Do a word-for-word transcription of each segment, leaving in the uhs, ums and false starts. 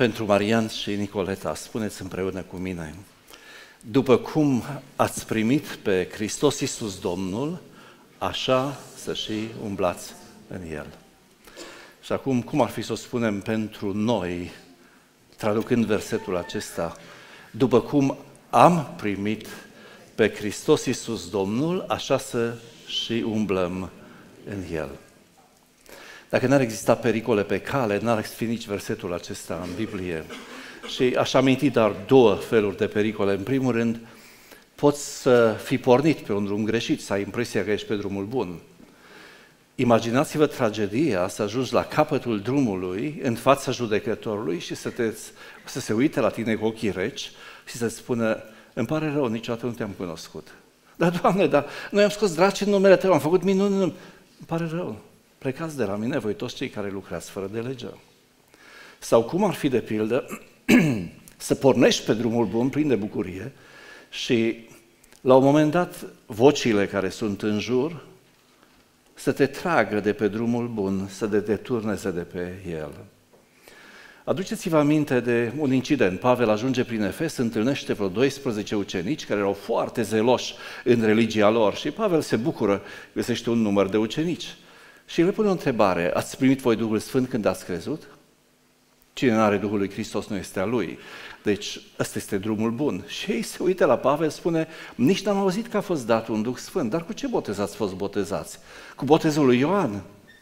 pentru Marian și Nicoleta, spuneți împreună cu mine: după cum ați primit pe Hristos Iisus Domnul, așa să și umblați în El. Și acum, cum ar fi să o spunem pentru noi, traducând versetul acesta: după cum am primit pe Hristos Iisus Domnul, așa să și umblăm în El. Dacă n-ar exista pericole pe cale, n-ar fi nici versetul acesta în Biblie. Și aș aminti doar două feluri de pericole. În primul rând, poți să fii pornit pe un drum greșit, să ai impresia că ești pe drumul bun. Imaginați-vă tragedia să ajungi la capătul drumului, în fața judecătorului și să, te, să se uite la tine cu ochii reci și să-ți spună: îmi pare rău, niciodată nu te-am cunoscut. Dar, Doamne, dar noi am scos draci în numele Tău, am făcut minuni. Îmi pare rău, plecați de la mine voi toți cei care lucrați fără de lege. Sau cum ar fi, de pildă, să pornești pe drumul bun, plin de bucurie, și la un moment dat vocile care sunt în jur să te tragă de pe drumul bun, să te deturneze de pe el. Aduceți-vă aminte de un incident. Pavel ajunge prin Efes, întâlnește vreo doisprezece ucenici care erau foarte zeloși în religia lor și Pavel se bucură, găsește un număr de ucenici și le pune o întrebare: ați primit voi Duhul Sfânt când ați crezut? Cine nu are Duhul lui Hristos nu este a lui. Deci ăsta este drumul bun. Și ei se uită la Pavel, spune: nici n-am auzit că a fost dat un Duh Sfânt, dar cu ce botez ați fost botezați? Cu botezul lui Ioan.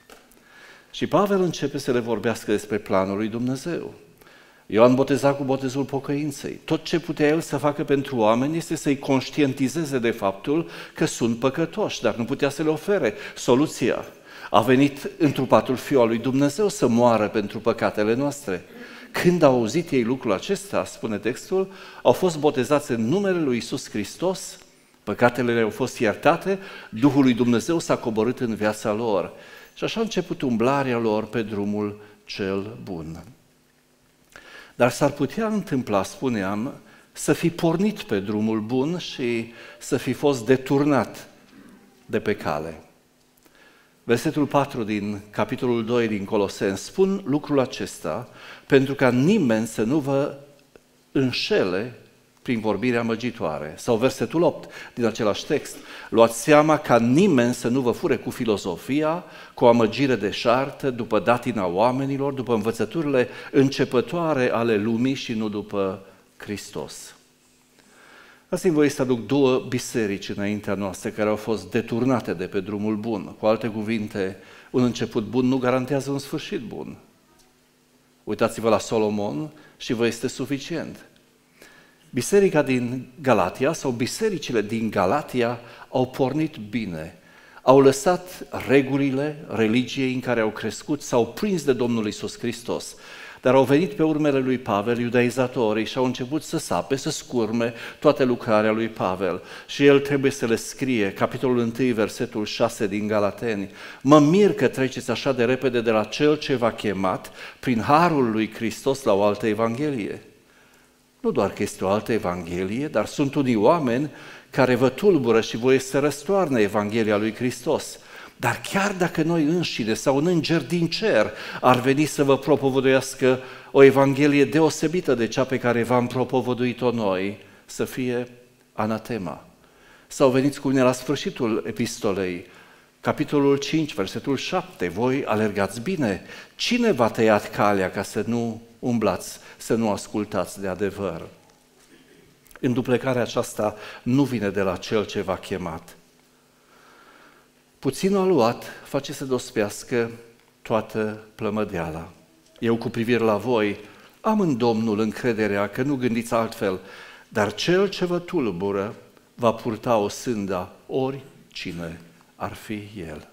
Și Pavel începe să le vorbească despre planul lui Dumnezeu. Ioan boteza cu botezul pocăinței. Tot ce putea el să facă pentru oameni este să-i conștientizeze de faptul că sunt păcătoși, dar nu putea să le ofere soluția. A venit întrupatul Fiul al lui Dumnezeu să moară pentru păcatele noastre. Când au auzit ei lucrul acesta, spune textul, au fost botezați în numele lui Iisus Hristos, păcatele le-au fost iertate, Duhul lui Dumnezeu s-a coborât în viața lor. Și așa a început umblarea lor pe drumul cel bun. Dar s-ar putea întâmpla, spuneam, să fi pornit pe drumul bun și să fi fost deturnat de pe cale. Versetul patru din capitolul doi din Coloseni: spun lucrul acesta pentru ca nimeni să nu vă înșele prin vorbirea amăgitoare. Sau versetul opt din același text: luați seama ca nimeni să nu vă fure cu filozofia, cu amăgire deșartă, după datina oamenilor, după învățăturile începătoare ale lumii și nu după Hristos. Dați-mi voie să aduc două biserici înaintea noastră care au fost deturnate de pe drumul bun. Cu alte cuvinte, un început bun nu garantează un sfârșit bun. Uitați-vă la Solomon și vă este suficient. Biserica din Galatia sau bisericile din Galatia au pornit bine, au lăsat regulile religiei în care au crescut, s-au prins de Domnul Iisus Hristos, dar au venit pe urmele lui Pavel iudaizatorii și au început să sape, să scurme toată lucrarea lui Pavel. Și el trebuie să le scrie, capitolul unu, versetul șase din Galateni: mă mir că treceți așa de repede de la cel ce v-a chemat prin harul lui Hristos la o altă evanghelie. Nu doar că este o altă evanghelie, dar sunt unii oameni care vă tulbură și voie să răstoarnă Evanghelia lui Hristos. Dar chiar dacă noi înșine sau un înger din cer ar veni să vă propovăduiască o evanghelie deosebită de cea pe care v-am propovăduit-o noi, să fie anatema. Sau veniți cu mine la sfârșitul epistolei, capitolul cinci, versetul șapte: voi alergați bine. Cine v-a tăiat calea ca să nu umblați, să nu ascultați de adevăr? Înduplecarea aceasta nu vine de la cel ce v-a chemat. Puținul aluat face să dospească toată plămădeala. Eu cu privire la voi am în Domnul încrederea că nu gândiți altfel, dar cel ce vă tulbură va purta o sânda, oricine ar fi el.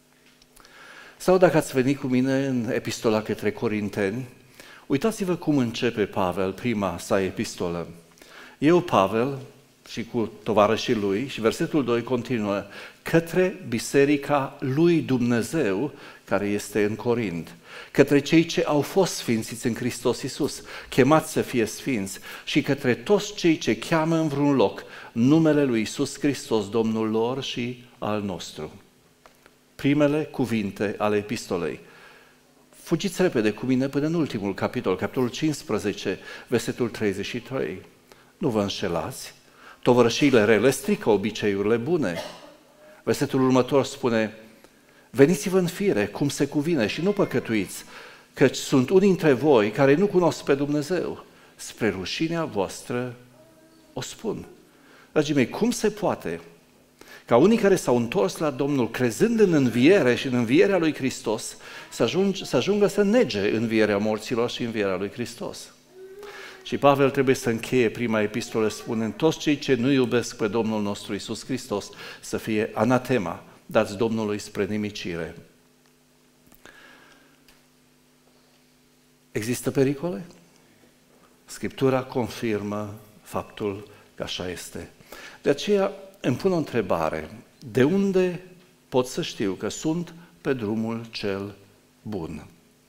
Sau dacă ați venit cu mine în epistola către Corinteni, uitați-vă cum începe Pavel prima sa epistolă. Eu, Pavel, și cu tovarășii lui, și versetul doi continuă: către biserica lui Dumnezeu care este în Corint, către cei ce au fost sfințiți în Hristos Iisus, chemați să fie sfinți, și către toți cei ce cheamă în vreun loc numele lui Iisus Hristos, Domnul lor și al nostru. Primele cuvinte ale epistolei: Fugiți repede cu mine până în ultimul capitol, capitolul cincisprezece, versetul treizeci și trei. Nu vă înșelați, tovărășiile rele strică obiceiurile bune. Versetul următor spune, veniți-vă în fire, cum se cuvine, și nu păcătuiți, căci sunt unii dintre voi care nu cunosc pe Dumnezeu. Spre rușinea voastră o spun. Dragii mei, cum se poate ca unii care s-au întors la Domnul, crezând în înviere și în învierea lui Hristos, să, ajung, să ajungă să nege învierea morților și învierea lui Hristos? Și Pavel trebuie să încheie prima epistolă spunând, toți cei ce nu iubesc pe Domnul nostru Iisus Hristos să fie anatema, dați Domnului spre nimicire. Există pericole? Scriptura confirmă faptul că așa este. De aceea îmi pun o întrebare. De unde pot să știu că sunt pe drumul cel bun?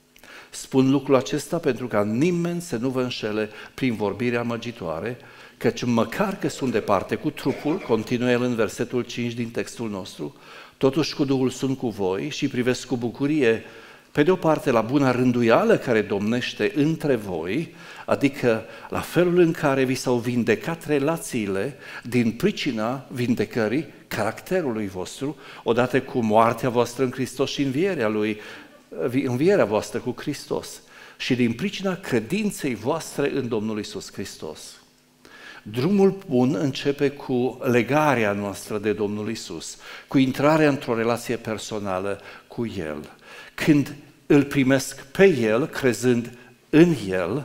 Spun lucrul acesta pentru ca nimeni să nu vă înșele prin vorbirea amăgitoare, căci măcar că sunt departe cu trupul, continuă el în versetul cinci din textul nostru, totuși cu Duhul sunt cu voi și privesc cu bucurie, pe de o parte, la buna rânduială care domnește între voi, adică la felul în care vi s-au vindecat relațiile din pricina vindecării caracterului vostru, odată cu moartea voastră în Hristos și învierea Lui, învierea voastră cu Hristos și din pricina credinței voastre în Domnul Iisus Hristos. Drumul bun începe cu legarea noastră de Domnul Iisus, cu intrarea într-o relație personală cu El. Când îl primesc pe El, crezând în El,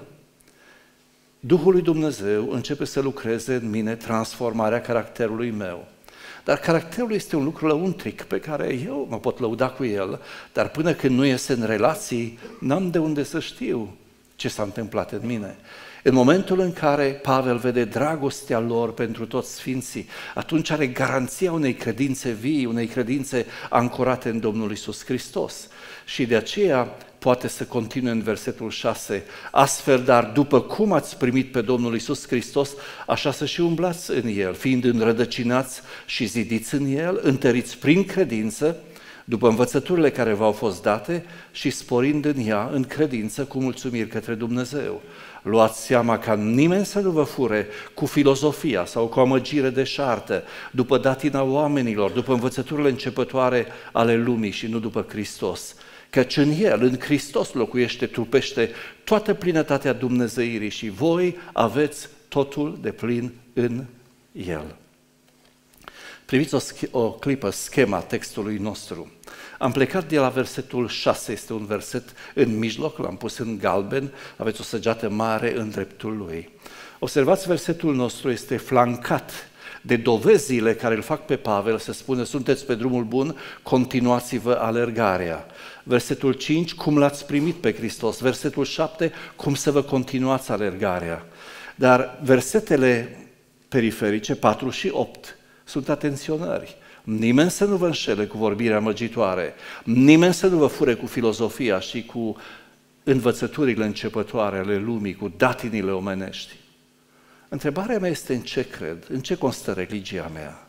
Duhul lui Dumnezeu începe să lucreze în mine transformarea caracterului meu. Dar caracterul este un lucru lăuntric pe care eu mă pot lăuda cu el, dar până când nu iese în relații, n-am de unde să știu ce s-a întâmplat în mine. În momentul în care Pavel vede dragostea lor pentru toți sfinții, atunci are garanția unei credințe vii, unei credințe ancorate în Domnul Iisus Hristos. Și de aceea poate să continue în versetul șase, astfel, dar după cum ați primit pe Domnul Iisus Hristos, așa să și umblați în El, fiind înrădăcinați și zidiți în El, întăriți prin credință, după învățăturile care v-au fost date și sporind în ea în credință cu mulțumiri către Dumnezeu. Luați seama ca nimeni să nu vă fure cu filozofia sau cu amăgire deșartă, după datina oamenilor, după învățăturile începătoare ale lumii și nu după Hristos. Căci în El, în Hristos locuiește, trupește toată plinătatea Dumnezeirii și voi aveți totul de plin în El. Priviți o, o clipă, schema textului nostru. Am plecat de la versetul șase, este un verset în mijloc, l-am pus în galben, aveți o săgeată mare în dreptul lui. Observați, versetul nostru este flancat de dovezile care îl fac pe Pavel să spună, sunteți pe drumul bun, continuați-vă alergarea. Versetul cinci, cum l-ați primit pe Hristos. Versetul șapte, cum să vă continuați alergarea. Dar versetele periferice, patru și opt, sunt atenționări. Nimeni să nu vă înșele cu vorbirea amăgitoare, nimeni să nu vă fure cu filozofia și cu învățăturile începătoare ale lumii, cu datinile omenești. Întrebarea mea este în ce cred, în ce constă religia mea?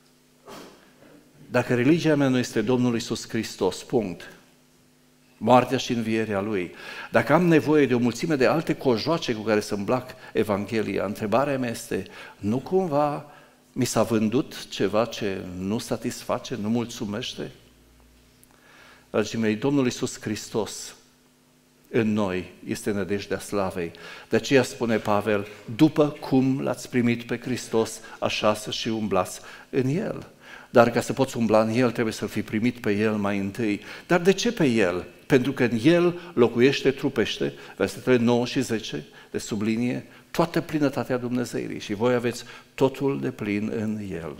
Dacă religia mea nu este Domnul Iisus Hristos, punct, moartea și învierea Lui, dacă am nevoie de o mulțime de alte cojoace cu care să îmblac Evanghelia, întrebarea mea este, nu cumva mi s-a vândut ceva ce nu satisface, nu mulțumește? Dragii mei, Domnul Iisus Hristos în noi este nădejdea slavei. De aceea spune Pavel, după cum l-ați primit pe Hristos, așa să și umblați în El. Dar ca să poți umbla în El, trebuie să-L fi primit pe El mai întâi. Dar de ce pe El? Pentru că în El locuiește, trupește, versetele nouă și zece, de sublinie, toată plinătatea Dumnezeirii și voi aveți totul de plin în El.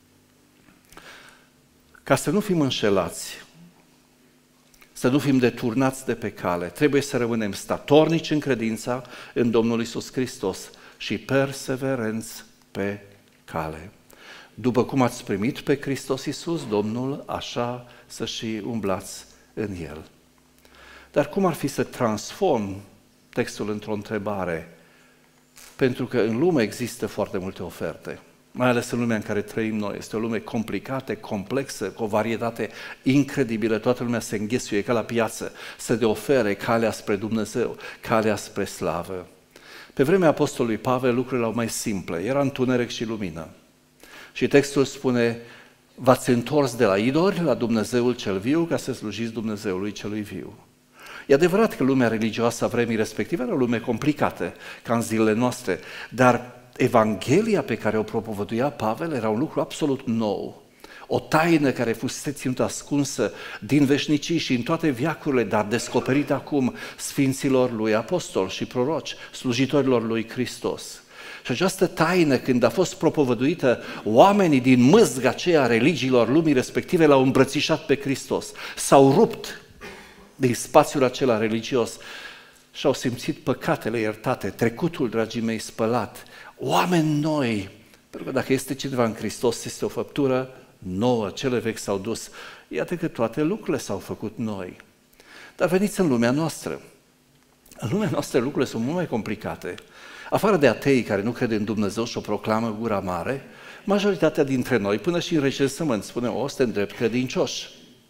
Ca să nu fim înșelați, să nu fim deturnați de pe cale, trebuie să rămânem statornici în credința în Domnul Iisus Hristos și perseverenți pe cale. După cum ați primit pe Hristos Iisus, Domnul, așa să și umblați în El. Dar cum ar fi să transform textul într-o întrebare? Pentru că în lume există foarte multe oferte. mai ales în lumea în care trăim noi. Este o lume complicată, complexă, cu o varietate incredibilă. Toată lumea se înghesuie ca la piață să te ofere calea spre Dumnezeu, calea spre slavă. Pe vremea apostolului Pavel lucrurile erau mai simple, era întuneric și lumină. Și textul spune: v-ați întors de la idoli la Dumnezeul cel viu ca să slujiți Dumnezeului celui viu. E adevărat că lumea religioasă a vremii respective era o lume complicată, ca în zilele noastre, dar Evanghelia pe care o propovăduia Pavel era un lucru absolut nou. O taină care fusese ținută ascunsă din veșnicii și în toate veacurile, dar descoperită acum sfinților lui apostoli și proroci, slujitorilor lui Hristos. Și această taină, când a fost propovăduită, oamenii din mâzga aceea a religiilor lumii respective l-au îmbrățișat pe Hristos, s-au rupt din spațiul acela religios și au simțit păcatele iertate, trecutul, dragii mei, spălat, oameni noi, pentru că dacă este cineva în Hristos, este o făptură nouă, cele vechi s-au dus. Iată că toate lucrurile s-au făcut noi. Dar veniți în lumea noastră. În lumea noastră lucrurile sunt mult mai complicate. Afară de ateii care nu cred în Dumnezeu și o proclamă gura mare, majoritatea dintre noi, până și în recensământ, spunem: o, suntem drept credincioși.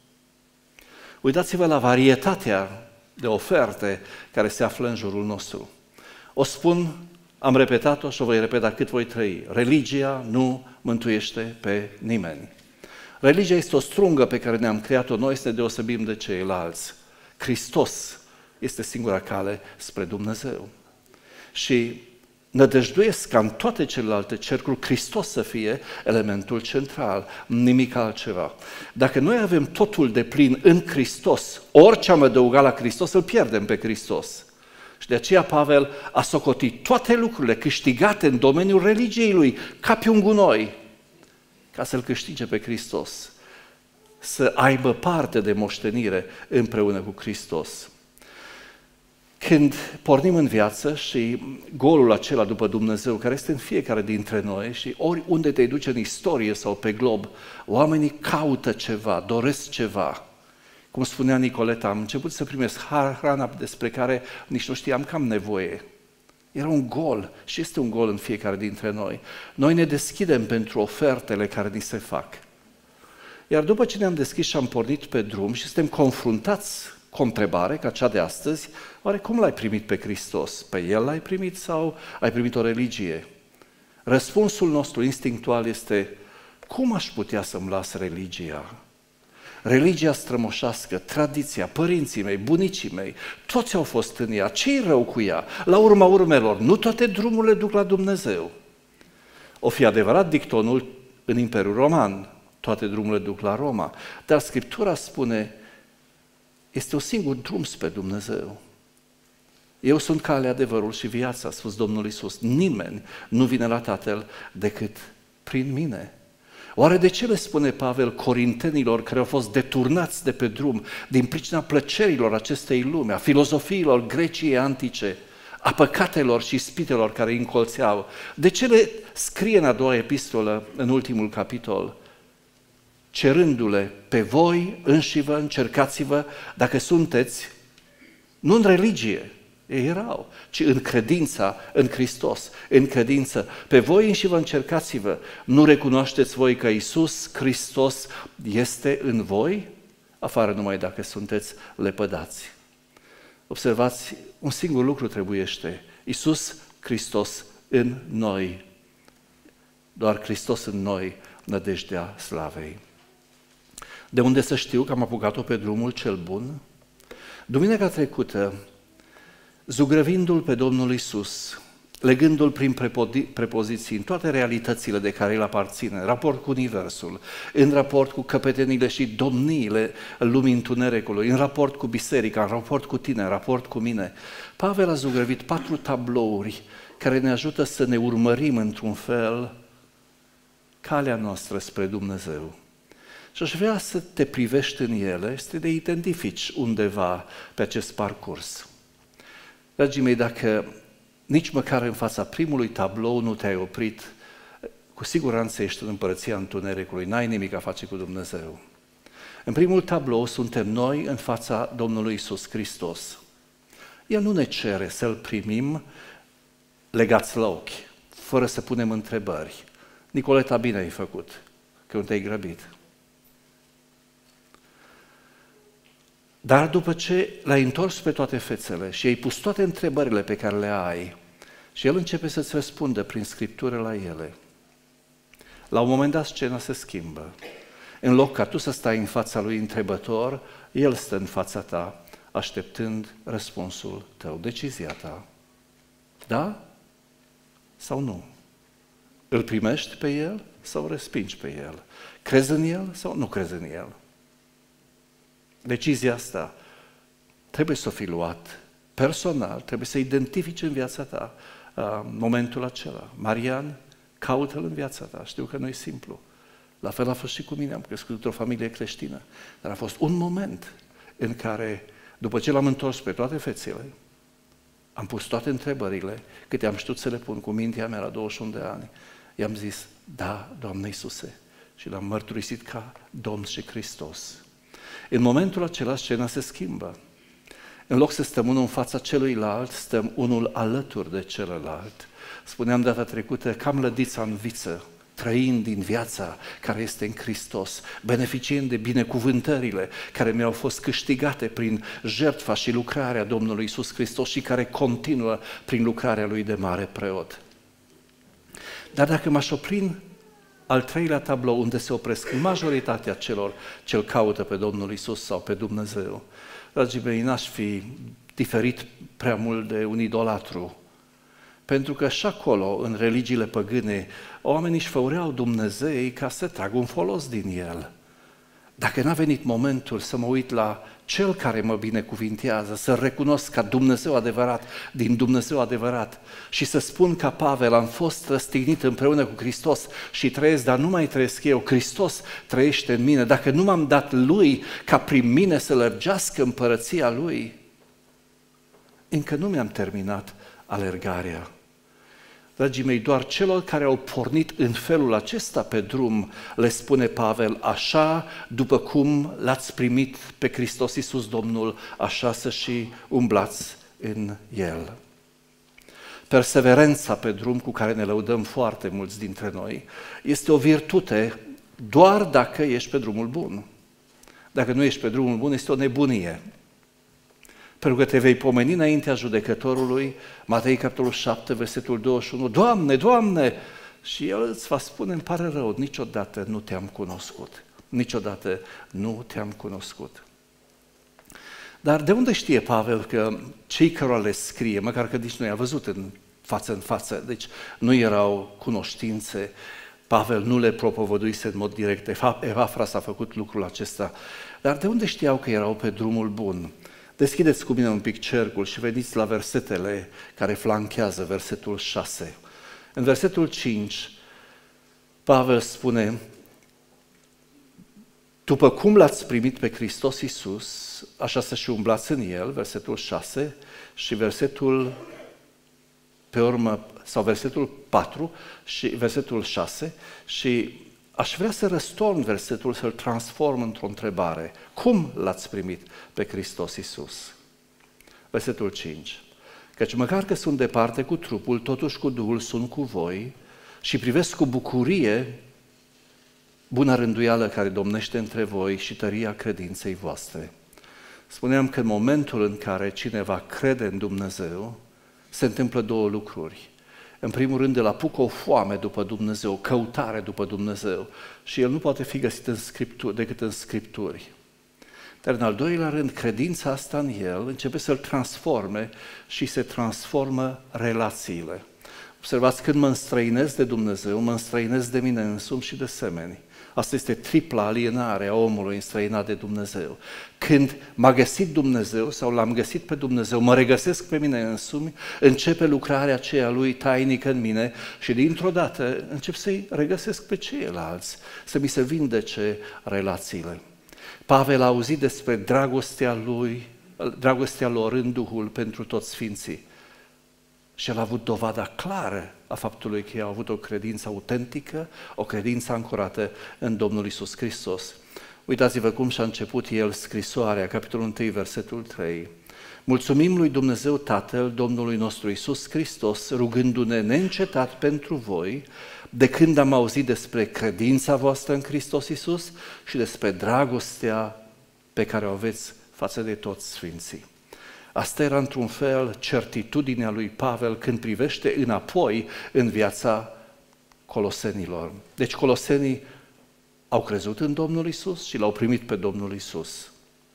Uitați-vă la varietatea de oferte care se află în jurul nostru. O spun, am repetat-o și o voi repeta cât voi trăi. Religia nu mântuiește pe nimeni. Religia este o strungă pe care ne-am creat-o noi să ne deosebim de ceilalți. Hristos este singura cale spre Dumnezeu. Și nădăjduiesc ca în toate celelalte cercuri Hristos să fie elementul central, nimic altceva. Dacă noi avem totul de plin în Hristos, orice am adăugat la Hristos, îl pierdem pe Hristos. Și de aceea Pavel a socotit toate lucrurile câștigate în domeniul religiei lui ca pe un gunoi, ca să-L câștige pe Hristos, să aibă parte de moștenire împreună cu Hristos. Când pornim în viață și golul acela după Dumnezeu, care este în fiecare dintre noi și oriunde te duce în istorie sau pe glob, oamenii caută ceva, doresc ceva. Cum spunea Nicoleta, am început să primesc hrana despre care nici nu știam că am nevoie. Era un gol și este un gol în fiecare dintre noi. Noi ne deschidem pentru ofertele care ni se fac. Iar după ce ne-am deschis și am pornit pe drum și suntem confruntați cu o întrebare ca cea de astăzi, oare cum l-ai primit pe Hristos? Pe El l-ai primit sau ai primit o religie? Răspunsul nostru instinctual este: cum aș putea să-mi las religia? Religia strămoșească, tradiția, părinții mei, bunicii mei, toți au fost în ea. Ce-i rău cu ea? La urma urmelor, nu toate drumurile duc la Dumnezeu. O fi adevărat dictonul în Imperiul Roman, toate drumurile duc la Roma, dar Scriptura spune: este un singur drum spre Dumnezeu. Eu sunt calea, adevărul și viața, a spus Domnul Iisus. Nimeni nu vine la Tatăl decât prin mine. Oare de ce le spune Pavel corintenilor care au fost deturnați de pe drum din pricina plăcerilor acestei lumi, a filozofiilor Greciei antice, a păcatelor și ispitelor care îi încolțeau? De ce le scrie în a doua epistolă, în ultimul capitol, cerându-le: pe voi înși vă încercați-vă dacă sunteți nu în religie, ei erau, ci în credința în Hristos, în credință. Pe voi înși vă încercați-vă, nu recunoașteți voi că Iisus Hristos este în voi, afară numai dacă sunteți lepădați. Observați, un singur lucru trebuiește: Iisus Hristos în noi. Doar Hristos în noi, nădejdea slavei. De unde să știu că am apucat-o pe drumul cel bun? Duminica trecută, zugrăvindu-L pe Domnul Iisus, legându-L prin prepoziții în toate realitățile de care El aparține, în raport cu Universul, în raport cu căpetenile și domniile lumii întunericului, în raport cu biserica, în raport cu tine, în raport cu mine, Pavel a zugrăvit patru tablouri care ne ajută să ne urmărim într-un fel calea noastră spre Dumnezeu. Și aș vrea să te privești în ele și să te identifici undeva pe acest parcurs. Dragii mei, dacă nici măcar în fața primului tablou nu te-ai oprit, cu siguranță ești în împărăția întunericului, n-ai nimic a face cu Dumnezeu. În primul tablou suntem noi în fața Domnului Iisus Hristos. El nu ne cere să-L primim legați la ochi, fără să punem întrebări. Nicoleta, bine ai făcut, că nu te-ai grăbit. Dar după ce l-ai întors pe toate fețele și ai pus toate întrebările pe care le ai și el începe să-ți răspundă prin Scriptură la ele, la un moment dat scena se schimbă. În loc ca tu să stai în fața lui întrebător, el stă în fața ta, așteptând răspunsul tău, decizia ta. Da sau nu? Îl primești pe el sau respingi pe el? Crezi în el sau nu crezi în el? Decizia asta trebuie să o fi luat personal, trebuie să identifici în viața ta uh, momentul acela. Marian, caută-l în viața ta. Știu că nu e simplu. La fel a fost și cu mine, am crescut într-o familie creștină. Dar a fost un moment în care, după ce l-am întors pe toate fețele, am pus toate întrebările, câte am știut să le pun cu mintea mea la douăzeci și unu de ani, i-am zis, da, Doamne Iisuse, și l-am mărturisit ca Domn și Hristos. În momentul acela, scena se schimbă. În loc să stăm unul în fața celuilalt, stăm unul alături de celălalt. Spuneam data trecută, cam lădița în viță, trăind din viața care este în Hristos, beneficiind de binecuvântările care mi-au fost câștigate prin jertfa și lucrarea Domnului Iisus Hristos și care continuă prin lucrarea Lui de mare preot. Dar dacă m-aș opri în al treilea tablou, unde se opresc majoritatea celor ce-L caută pe Domnul Iisus sau pe Dumnezeu, dragii mei, n-aș fi diferit prea mult de un idolatru. Pentru că și acolo, în religiile păgâne, oamenii își făureau Dumnezei ca să tragă un folos din el. Dacă n-a venit momentul să mă uit la Cel care mă binecuvintează, să recunosc ca Dumnezeu adevărat, din Dumnezeu adevărat și să spun ca Pavel, am fost răstignit împreună cu Hristos și trăiesc, dar nu mai trăiesc eu, Hristos trăiește în mine. Dacă nu m-am dat Lui ca prin mine să lărgească împărăția Lui, încă nu mi-am terminat alergarea. Dragii mei, doar celor care au pornit în felul acesta pe drum, le spune Pavel, așa după cum l-ați primit pe Hristos Iisus Domnul, așa să și umblați în El. Perseverența pe drum, cu care ne lăudăm foarte mulți dintre noi, este o virtute doar dacă ești pe drumul bun. Dacă nu ești pe drumul bun, este o nebunie. Pentru că te vei pomeni înaintea judecătorului, Matei capitolul șapte, versetul douăzeci și unu, Doamne, Doamne! Și El îți va spune, îmi pare rău, niciodată nu te-am cunoscut. Niciodată nu te-am cunoscut. Dar de unde știe Pavel că cei cărora le scrie, măcar că nici nu i-a văzut în față în față, deci nu erau cunoștințe, Pavel nu le propovăduise în mod direct, Epafras a făcut lucrul acesta, dar de unde știau că erau pe drumul bun? Deschideți cu mine un pic cercul și veniți la versetele care flanchează versetul șase. În versetul cinci, Pavel spune, după cum l-ați primit pe Hristos Iisus, așa să și umblați în El, versetul șase, și versetul pe urmă, sau versetul patru și versetul șase, și aș vrea să răstorn versetul, să-l transform într-o întrebare. Cum l-ați primit pe Hristos Iisus? Versetul cinci. Căci măcar că sunt departe cu trupul, totuși cu Duhul sunt cu voi și privesc cu bucurie buna rânduială care domnește între voi și tăria credinței voastre. Spuneam că în momentul în care cineva crede în Dumnezeu, se întâmplă două lucruri. În primul rând, îl apucă o foame după Dumnezeu, căutare după Dumnezeu și el nu poate fi găsit în Scripturi, decât în Scripturi. Dar în al doilea rând, credința asta în el începe să-l transforme și se transformă relațiile. Observați, când mă înstrăinez de Dumnezeu, mă înstrăinez de mine însumi și de semeni. Asta este tripla alienare a omului înstrăinat de Dumnezeu. Când m-a găsit Dumnezeu sau l-am găsit pe Dumnezeu, mă regăsesc pe mine însumi, începe lucrarea aceea Lui tainică în mine și dintr-o dată încep să-i regăsesc pe ceilalți, să mi se vindece relațiile. Pavel a auzit despre dragostea lui, dragostea lor în Duhul pentru toți sfinții. Și el a avut dovada clară a faptului că ei au avut o credință autentică, o credință ancorată în Domnul Iisus Hristos. Uitați-vă cum și-a început el scrisoarea, capitolul unu, versetul trei. Mulțumim lui Dumnezeu Tatăl, Domnului nostru Iisus Hristos, rugându-ne neîncetat pentru voi, de când am auzit despre credința voastră în Hristos Iisus și despre dragostea pe care o aveți față de toți sfinții. Asta era într-un fel certitudinea lui Pavel când privește înapoi în viața colosenilor. Deci colosenii au crezut în Domnul Iisus și l-au primit pe Domnul Iisus.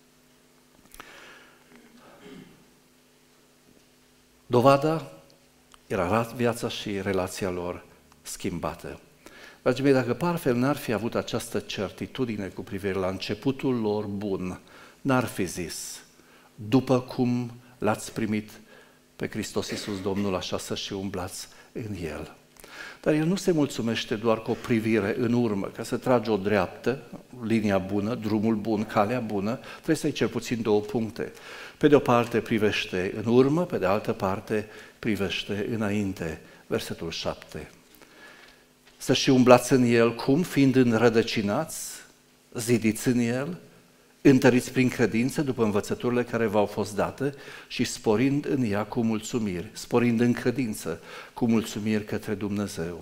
Dovada era viața și relația lor schimbată. Dragii mei, dacă Pavel n-ar fi avut această certitudine cu privire la începutul lor bun, n-ar fi zis, după cum l-ați primit pe Hristos Iisus Domnul, așa să și umblați în El. Dar el nu se mulțumește doar cu o privire în urmă, ca să tragi o dreaptă, linia bună, drumul bun, calea bună, trebuie să ai cel puțin două puncte. Pe de o parte privește în urmă, pe de altă parte privește înainte. Versetul șapte. Să și umblați în El, cum? Fiind înrădăcinați, zidiți în El, întăriți prin credință după învățăturile care v-au fost date și sporind în ea cu mulțumiri, sporind în credință cu mulțumiri către Dumnezeu.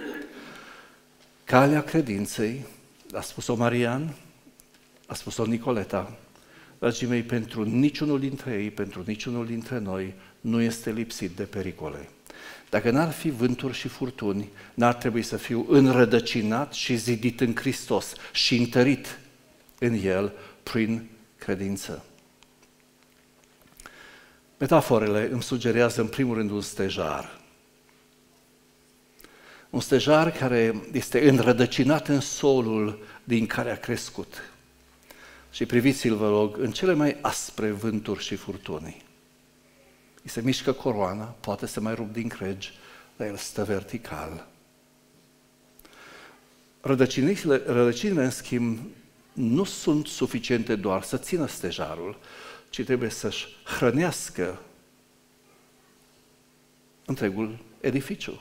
Calea credinței, a spus-o Marian, a spus-o Nicoleta, dragii mei, pentru niciunul dintre ei, pentru niciunul dintre noi, nu este lipsit de pericole. Dacă n-ar fi vânturi și furtuni, n-ar trebui să fiu înrădăcinat și zidit în Hristos și întărit în El prin credință. Metaforele îmi sugerează în primul rând un stejar. Un stejar care este înrădăcinat în solul din care a crescut. Și priviți-l, vă rog, în cele mai aspre vânturi și furtuni. Îi se mișcă coroana, poate să mai rup din cregi, dar el stă vertical. Rădăcinile, rădăcinile, în schimb, nu sunt suficiente doar să țină stejarul, ci trebuie să-și hrănească întregul edificiu.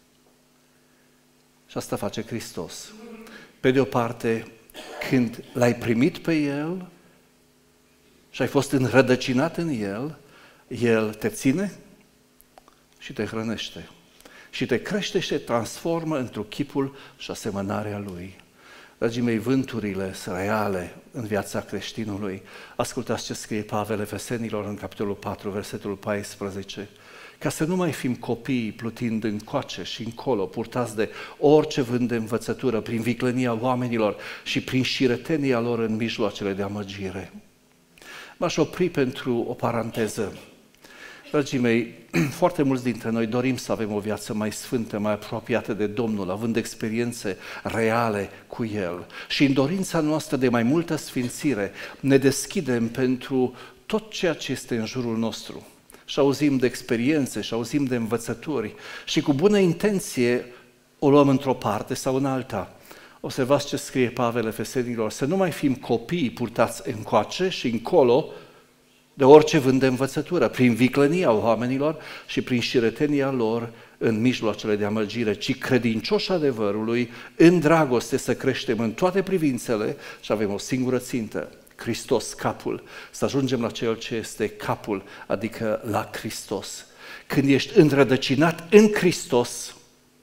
Și asta face Hristos. Pe de o parte, când l-ai primit pe El și ai fost înrădăcinat în El, El te ține și te hrănește. Și te crește și te transformă într-un chipul și asemănarea Lui. Dragii mei, vânturile sunt reale în viața creștinului. Ascultați ce scrie Pavel Efesenilor în capitolul patru, versetul paisprezece. Ca să nu mai fim copii plutind încoace și încolo, purtați de orice vânt de învățătură, prin viclănia oamenilor și prin șiretenia lor în mijloacele de amăgire. M-aș opri pentru o paranteză. Dragii mei, foarte mulți dintre noi dorim să avem o viață mai sfântă, mai apropiată de Domnul, având experiențe reale cu El. Și în dorința noastră de mai multă sfințire ne deschidem pentru tot ceea ce este în jurul nostru. Și auzim de experiențe, și auzim de învățături și cu bună intenție o luăm într-o parte sau în alta. Observați ce scrie Pavel Efesenilor, să nu mai fim copii purtați încoace și încolo de orice vânt de învățătură, prin viclănia oamenilor și prin șiretenia lor în mijloacele de amăgire, ci credincioși adevărului, în dragoste să creștem în toate privințele și avem o singură țintă, Hristos, capul, să ajungem la Cel ce este capul, adică la Hristos. Când ești înrădăcinat în Hristos,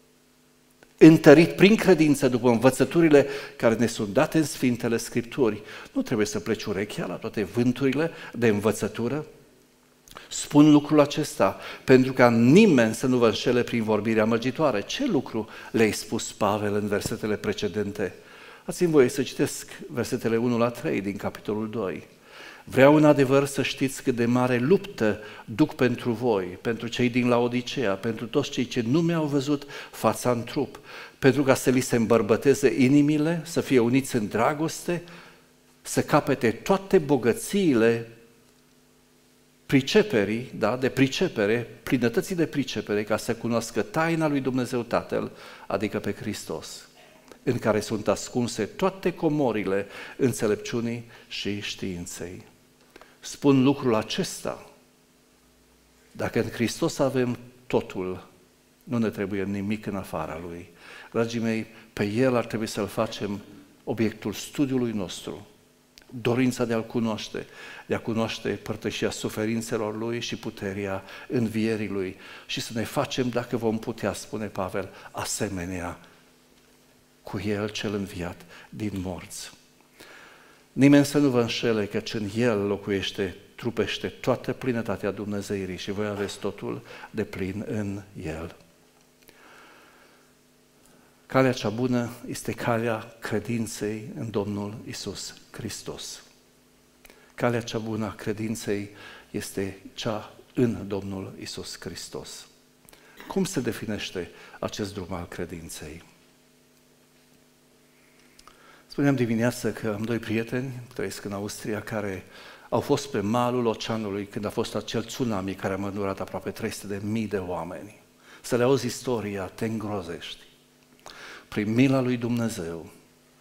întărit prin credință după învățăturile care ne sunt date în Sfintele Scripturi, nu trebuie să pleci urechea la toate vânturile de învățătură. Spun lucrul acesta pentru ca nimeni să nu vă înșele prin vorbirea amăgitoare. Ce lucru le-ai spus Pavel în versetele precedente? Ați-mi voie să citesc versetele unu la trei din capitolul doi. Vreau în adevăr să știți cât de mare luptă duc pentru voi, pentru cei din Laodicea, pentru toți cei ce nu mi-au văzut fața în trup, pentru ca să li se îmbărbăteze inimile, să fie uniți în dragoste, să capete toate bogățiile priceperii, da, de pricepere, plinătății de pricepere, ca să cunoască taina lui Dumnezeu Tatăl, adică pe Hristos, în care sunt ascunse toate comorile înțelepciunii și științei. Spun lucrul acesta, dacă în Hristos avem totul, nu ne trebuie nimic în afara Lui. Dragii mei, pe El ar trebui să-L facem obiectul studiului nostru, dorința de a-L cunoaște, de a cunoaște părtășia suferințelor Lui și puterea învierii Lui și să ne facem, dacă vom putea, spune Pavel, asemenea cu El cel înviat din morți. Nimeni să nu vă înșele, căci în El locuiește, trupește toată plinătatea Dumnezeirii și voi aveți totul de plin în El. Calea cea bună este calea credinței în Domnul Iisus Hristos. Calea cea bună a credinței este cea în Domnul Iisus Hristos. Cum se definește acest drum al credinței? Spuneam dimineață că am doi prieteni, trăiesc în Austria, care au fost pe malul oceanului când a fost acel tsunami care a mănurat aproape trei sute de mii de oameni. Să le auzi istoria, te îngrozești. Prin mila lui Dumnezeu,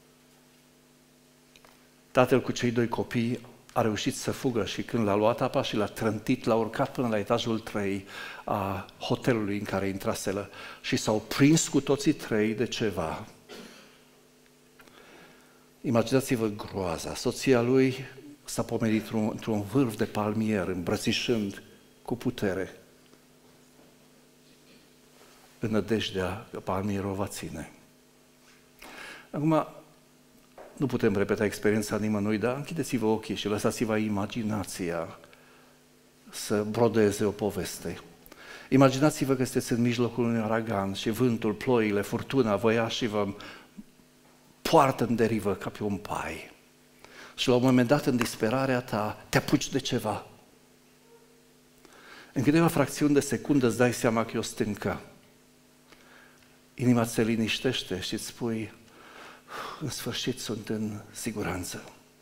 tatăl cu cei doi copii a reușit să fugă și când l-a luat apa și l-a trântit, l-a urcat până la etajul trei a hotelului în care intraseră și s-au prins cu toții trei de ceva. Imaginați-vă groaza. Soția lui s-a pomenit într-un, într-un vârf de palmier, îmbrățișând cu putere, în nădejdea că palmierul va ține. Acum, nu putem repeta experiența nimănui, dar închideți-vă ochii și lăsați-vă imaginația să brodeze o poveste. Imaginați-vă că sunteți în mijlocul unui uragan și vântul, ploile, furtuna vă ia și vă poartă în derivă ca pe un pai. Și la un moment dat, în disperarea ta, te apuci de ceva. În câteva fracțiuni de secundă îți dai seama că e o stâncă. Inima ți se liniștește și îți spui, în sfârșit sunt în siguranță.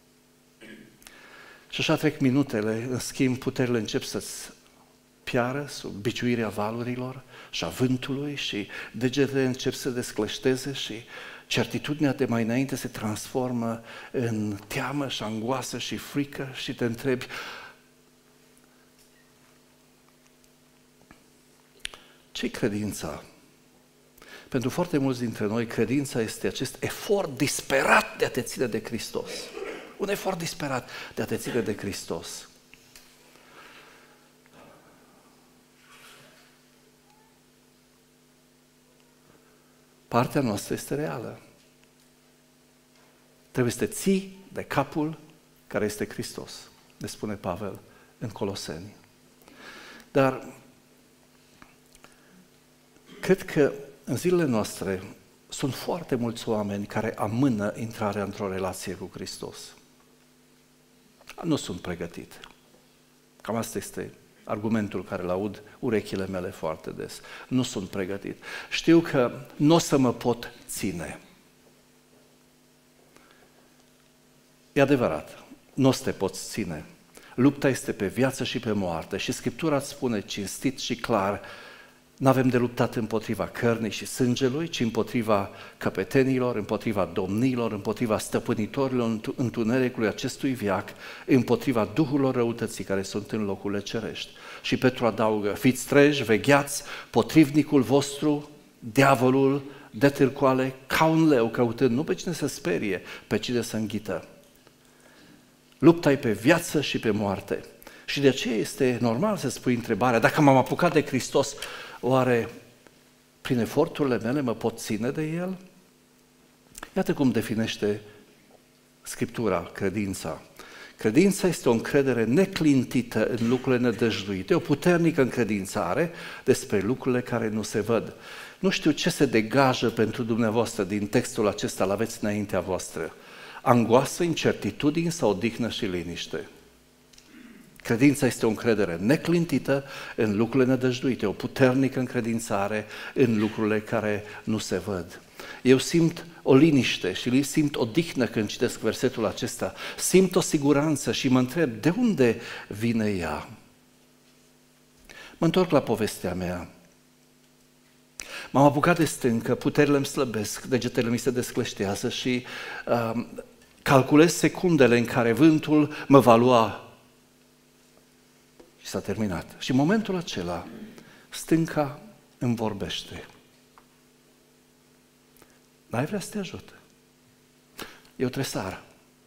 Și așa trec minutele, în schimb puterile încep să-ți piară sub biciuirea valurilor și a vântului și degetele încep să descleșteze și certitudinea de mai înainte se transformă în teamă și angoasă și frică și te întrebi, ce-i credința? Pentru foarte mulți dintre noi, credința este acest efort disperat de a te ține de Hristos. Un efort disperat de a te ține de Hristos. Partea noastră este reală. Trebuie să te ții de capul care este Hristos, ne spune Pavel în Coloseni. Dar cred că în zilele noastre sunt foarte mulți oameni care amână intrarea într-o relație cu Hristos. Nu sunt pregătit. Cam asta este argumentul care îl aud urechile mele foarte des. Nu sunt pregătit. Știu că nu o să mă pot ține. E adevărat, nu o să te poți ține. Lupta este pe viață și pe moarte și Scriptura îți spune cinstit și clar, n-avem de luptat împotriva cărnii și sângelui, ci împotriva căpetenilor, împotriva domnilor, împotriva stăpânitorilor întunericului acestui veac, împotriva duhurilor răutății care sunt în locurile cerești. Și Petru adaugă, fiți treji, vegheați, potrivnicul vostru, diavolul, de târcoale, ca un leu, căutând nu pe cine să sperie, pe cine să înghită. Lupta e pe viață și pe moarte. Și de aceea este normal să spui întrebarea, dacă m-am apucat de Hristos, oare prin eforturile mele mă pot ține de El? Iată cum definește Scriptura credința. Credința este o încredere neclintită în lucrurile nedăjduite, o puternică încredințare despre lucrurile care nu se văd. Nu știu ce se degajă pentru dumneavoastră din textul acesta, îl aveți înaintea voastră. Angoasă, incertitudini sau odihnă și liniște. Credința este o încredere neclintită în lucrurile nedăjduite, o puternică încredințare în lucrurile care nu se văd. Eu simt o liniște și simt o dihnă când citesc versetul acesta, simt o siguranță și mă întreb de unde vine ea. Mă întorc la povestea mea. M-am apucat de stâncă, puterile îmi slăbesc, degetele mi se descleștează și uh, calculez secundele în care vântul mă va lua. Și s-a terminat. Și în momentul acela, stânca îmi vorbește. N-ai vrea să te ajut? Eu tresar.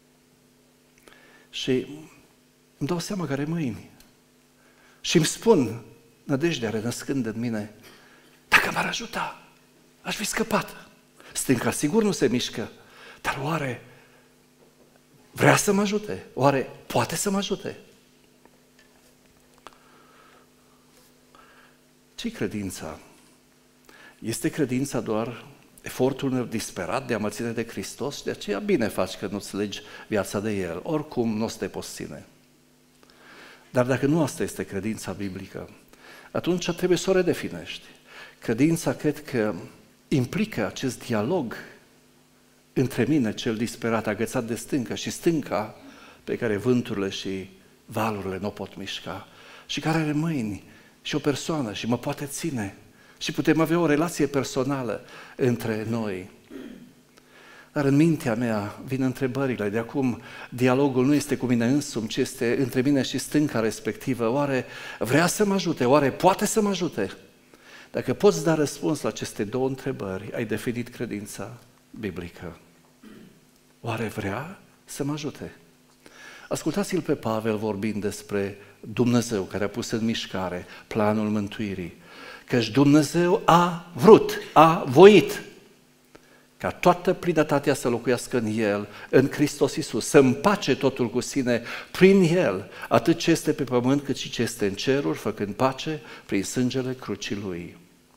Și îmi dau seama că are mâini. Și îmi spun, nădejdea renăscând în mine, dacă m-ar ajuta, aș fi scăpat. Stânca sigur nu se mișcă, dar oare vrea să mă ajute? Oare poate să mă ajute? Ce-i credința? Este credința doar efortul meu disperat de a mă ține de Hristos și de aceea bine faci că nu-ți legi viața de El. Oricum nu o să te poți ține. Dar dacă nu asta este credința biblică, atunci trebuie să o redefinești. Credința cred că implică acest dialog între mine, cel disperat, agățat de stâncă, și stânca pe care vânturile și valurile nu o pot mișca și care are mâini și o persoană și mă poate ține și putem avea o relație personală între noi. Dar în mintea mea vin întrebările, de acum dialogul nu este cu mine însumi, ci este între mine și stânca respectivă. Oare vrea să mă ajute? Oare poate să mă ajute? Dacă poți da răspuns la aceste două întrebări, ai definit credința biblică. Oare vrea să mă ajute? Ascultați-l pe Pavel vorbind despre Dumnezeu care a pus în mișcare planul mântuirii. Căci Dumnezeu a vrut, a voit ca toată plinătatea să locuiască în El, în Hristos Iisus, să împace totul cu sine prin El, atât ce este pe pământ cât și ce este în ceruri, făcând pace prin sângele crucii Lui.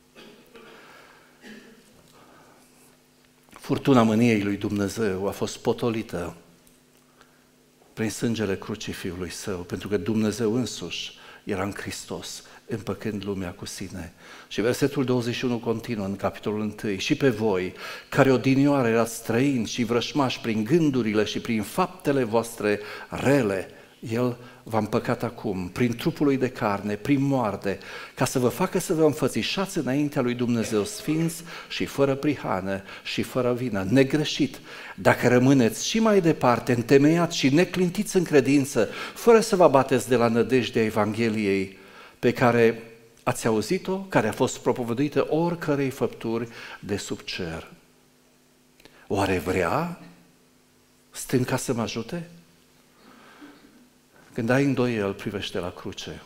Furtuna mâniei lui Dumnezeu a fost potolită prin sângele crucii Fiului Său, pentru că Dumnezeu însuși era în Hristos, împăcând lumea cu sine. Și versetul douăzeci și unu continuă în capitolul unu. Și pe voi, care odinioară erați străini și vrășmași prin gândurile și prin faptele voastre rele, El v-a împăcat acum, prin trupul lui de carne, prin moarte, ca să vă facă să vă înfățișați înaintea lui Dumnezeu sfinți și fără prihană și fără vină, negreșit. Dacă rămâneți și mai departe întemeiați și neclintiți în credință, fără să vă abateți de la nădejdea Evangheliei pe care ați auzit-o, care a fost propovăduită oricărei făpturi de sub cer. Oare vrea stânca să mă ajute? Când ai îndoiel, privește la cruce.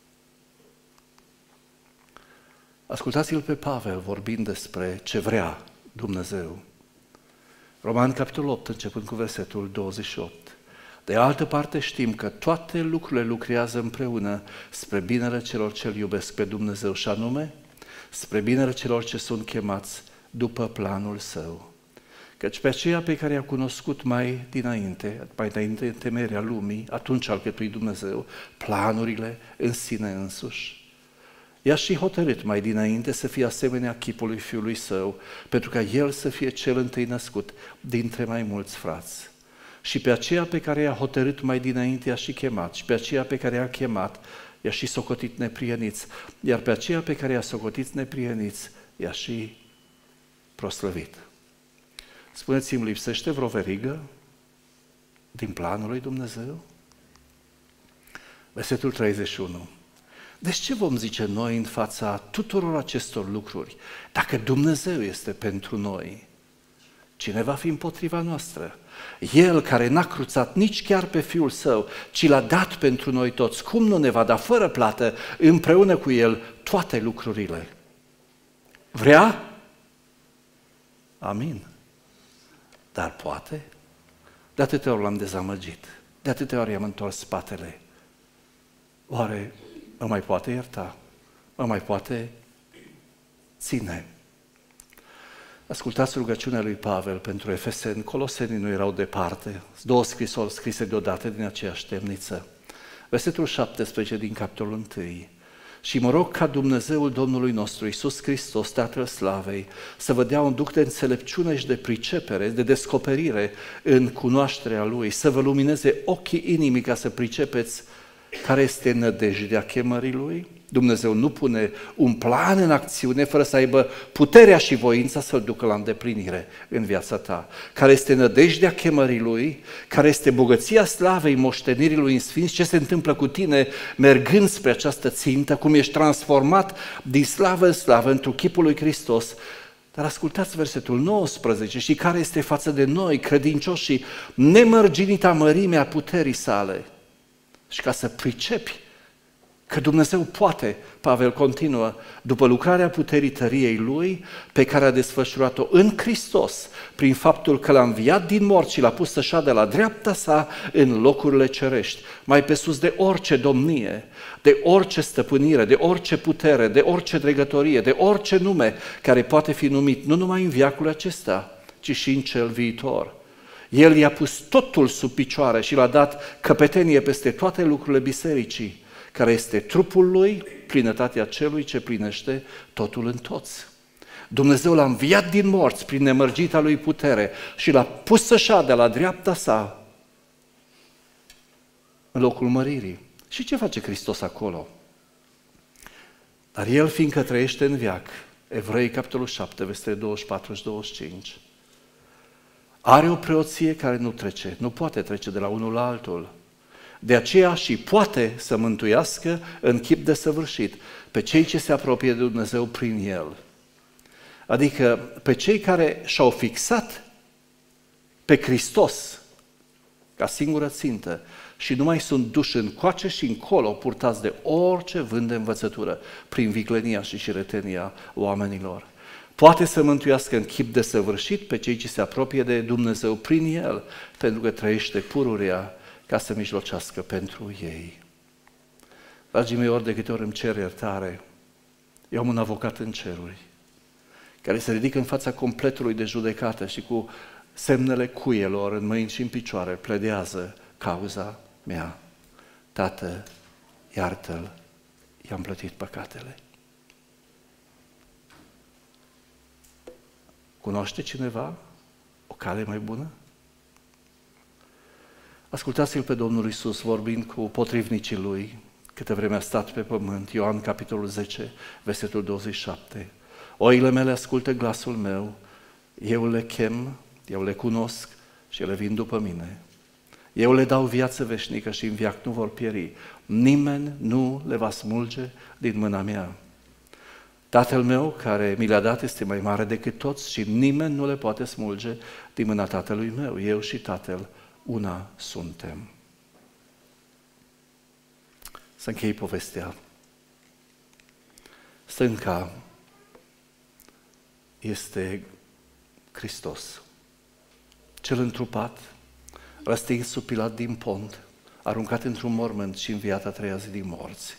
Ascultați-l pe Pavel vorbind despre ce vrea Dumnezeu. Roman, capitolul opt, începând cu versetul douăzeci și opt. De altă parte știm că toate lucrurile lucrează împreună spre binele celor ce îl iubesc pe Dumnezeu, și anume spre binele celor ce sunt chemați după planul Său. Căci pe aceea pe care i-a cunoscut mai dinainte, mai dinainte temerea lumii, atunci a alcătuit Dumnezeu planurile în sine însuși. I-a și hotărât mai dinainte să fie asemenea chipului Fiului Său, pentru ca El să fie cel întâi născut dintre mai mulți frați. Și pe aceea pe care i-a hotărât mai dinainte i-a și chemat, și pe aceea pe care i-a chemat i-a și socotit neprieniți, iar pe aceea pe care i-a socotit neprieniți i-a și proslăvit. Spuneți-mi, lipsește vreo verigă din planul lui Dumnezeu? Versetul treizeci și unu. Deci ce vom zice noi în fața tuturor acestor lucruri? Dacă Dumnezeu este pentru noi, cine va fi împotriva noastră? El care n-a cruțat nici chiar pe Fiul Său, ci l-a dat pentru noi toți, cum nu ne va da fără plată împreună cu El toate lucrurile? Vrea? Amin. Dar poate? De atâtea ori l-am dezamăgit, de atâtea ori i-am întors spatele. Oare mă mai poate ierta? Mă mai poate ține? Ascultați rugăciunea lui Pavel pentru Efeseni. Colosenii nu erau departe, două scrisori scrise deodată din aceeași temniță. Versetul șaptesprezece din capitolul unu. Și mă rog ca Dumnezeul Domnului nostru, Iisus Hristos, Tatăl Slavei, să vă dea un duc de înțelepciune și de pricepere, de descoperire în cunoașterea Lui, să vă lumineze ochii inimii ca să pricepeți care este nădejdea chemării Lui. Dumnezeu nu pune un plan în acțiune fără să aibă puterea și voința să-l ducă la îndeplinire în viața ta. Care este nădejdea chemării Lui, care este bogăția slavei moștenirii Lui în sfinți, ce se întâmplă cu tine mergând spre această țintă, cum ești transformat din slavă în slavă într-un chipul lui Hristos. Dar ascultați versetul nouăsprezece, și care este față de noi, credincioșii, nemărginita mărimea puterii sale. Și ca să pricepi Că Dumnezeu poate, Pavel continuă, după lucrarea puterii tăriei Lui, pe care a desfășurat-o în Hristos, prin faptul că L-a înviat din morți și L-a pus să șadă la dreapta sa în locurile cerești, mai pe sus de orice domnie, de orice stăpânire, de orice putere, de orice dregătorie, de orice nume care poate fi numit, nu numai în veacul acesta, ci și în cel viitor. El i-a pus totul sub picioare și L-a dat căpetenie peste toate lucrurile bisericii, care este trupul Lui, plinătatea Celui ce plinește totul în toți. Dumnezeu L-a înviat din morți prin nemărgita Lui putere și L-a pus să șadă la dreapta sa în locul măririi. Și ce face Hristos acolo? Dar El, fiindcă trăiește în veac, Evrei, capitolul șapte, versetele douăzeci și patru și douăzeci și cinci, are o preoție care nu trece, nu poate trece de la unul la altul. De aceea și poate să mântuiască în chip desăvârșit pe cei ce se apropie de Dumnezeu prin El. Adică pe cei care și-au fixat pe Hristos ca singură țintă și nu mai sunt duși încoace și încolo, purtați de orice vânt de învățătură, prin viclenia și șiretenia oamenilor. Poate să mântuiască în chip desăvârșit pe cei ce se apropie de Dumnezeu prin El, pentru că trăiește pururea ca să mijlocească pentru ei. Dragii mei, ori de câte ori îmi cer iertare, eu am un avocat în ceruri, care se ridică în fața completului de judecată și cu semnele cuielor în mâini și în picioare pledează cauza mea. Tată, iartă-l, i-am plătit păcatele. Cunoaște cineva o cale mai bună? Ascultați-l pe Domnul Iisus vorbind cu potrivnicii Lui, câte vreme a stat pe pământ, Ioan capitolul zece, versetul douăzeci și șapte. Oile mele ascultă glasul meu, eu le chem, eu le cunosc și ele vin după mine. Eu le dau viață veșnică și în veac nu vor pieri. Nimeni nu le va smulge din mâna mea. Tatăl meu, care mi le-a dat, este mai mare decât toți și nimeni nu le poate smulge din mâna Tatălui meu. Eu și Tatăl una suntem. Să închei povestea. Stânca este Hristos, cel întrupat, răstins sub Pilat din Pont, aruncat într-un mormânt și înviat a treia zi din morți.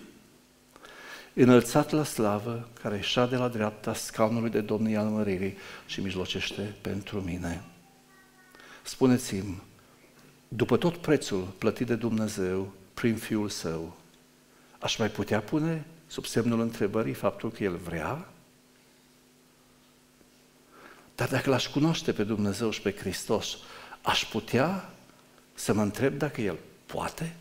Înălțat la slavă, care șade la dreapta scaunului de domnie al măririi și mijlocește pentru mine. Spuneți-mi, după tot prețul plătit de Dumnezeu prin Fiul Său, aș mai putea pune sub semnul întrebării faptul că El vrea? Dar dacă L-aș cunoaște pe Dumnezeu și pe Hristos, aș putea să mă întreb dacă El poate?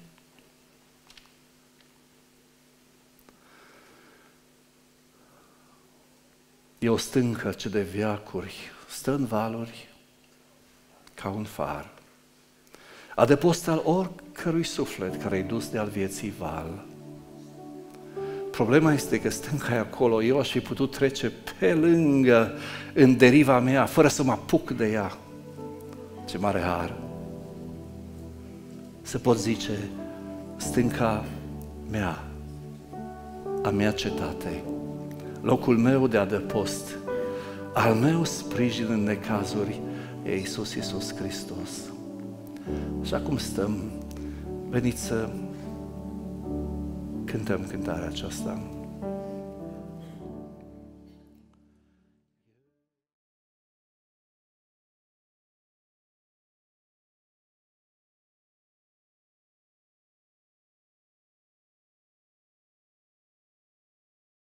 E o stâncă ce de veacuri stă în valuri ca un far, adăpost al oricărui suflet care-i dus de al vieții val. Problema este că stânca e acolo, eu aș fi putut trece pe lângă, în deriva mea, fără să mă apuc de ea. Ce mare har! Să pot zice, stânca mea, a mea cetate, locul meu de adăpost, al meu sprijin în necazuri, e Iisus, Iisus Hristos. Și acum stăm, veniți să cântăm cântarea aceasta.